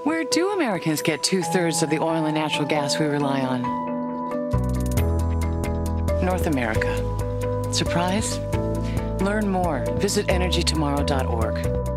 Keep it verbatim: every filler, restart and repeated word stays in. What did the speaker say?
Where do Americans get two-thirds of the oil and natural gas we rely on? North America. Surprise? Learn more. Visit energy tomorrow dot org.